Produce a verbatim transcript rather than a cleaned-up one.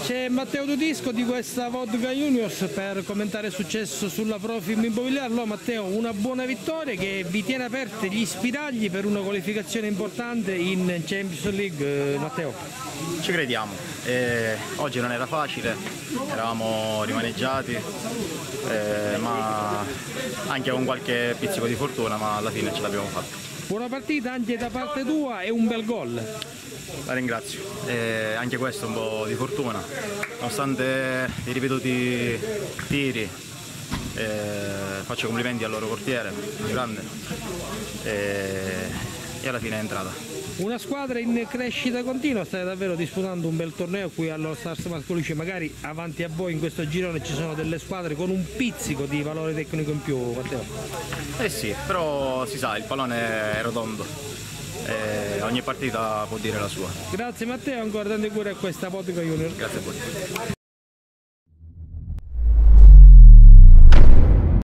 C'è Matteo Tudisco di questa Vodka Juniors per commentare il successo sulla Profim Immobiliare. Allora Matteo, una buona vittoria che vi tiene aperti gli spiragli per una qualificazione importante in Champions League, Matteo. Ci crediamo, eh, oggi non era facile, eravamo rimaneggiati, eh, ma anche con qualche pizzico di fortuna, ma alla fine ce l'abbiamo fatta. Buona partita anche da parte tua e un bel gol. La ringrazio, eh, anche questo un po' di fortuna, nonostante i ripetuti tiri, eh, faccio complimenti al loro portiere, grande, eh, e alla fine è entrata. Una squadra in crescita continua, state davvero disputando un bel torneo qui allo Stars Mascolice, magari avanti a voi in questo girone ci sono delle squadre con un pizzico di valore tecnico in più, Matteo. Eh sì, però si sa, il pallone è rotondo, eh, ogni partita può dire la sua. Grazie Matteo, ancora tanti auguri a questa Vodka Junior. Grazie a voi.